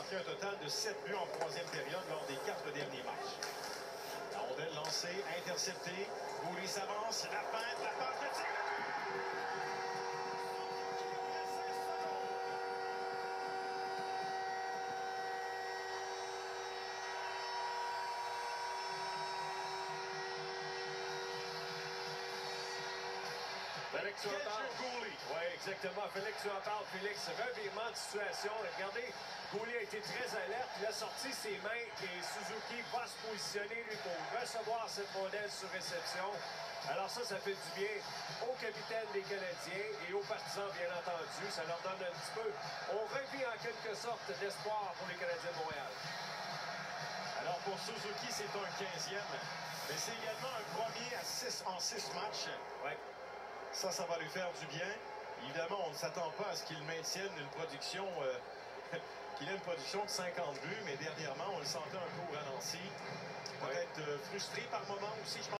marqué un total de 7 buts en troisième période lors des 4 derniers matchs. La rondelle lancée, interceptée. Guhle s'avance, la feinte, la passe, le tir. Félix, tu en parles. Oui, exactement. Félix, tu en parles. Félix, revirement de situation. Regardez, Guhle a été très alerte. Il a sorti ses mains et Suzuki va se positionner, lui, pour recevoir cette rondelle sur réception. Alors ça fait du bien au capitaine des Canadiens et aux partisans, bien entendu. Ça leur donne un petit peu. On revit en quelque sorte d'espoir pour les Canadiens de Montréal. Alors pour Suzuki, c'est un 15e. Mais c'est également un premier en 6 matchs. Ouais. Ça va lui faire du bien. Évidemment, on ne s'attend pas à ce qu'il maintienne une production, qu'il ait une production de 50 buts, mais dernièrement, on le sentait un peu au ralenti. Peut-être frustré par moment aussi, je pense.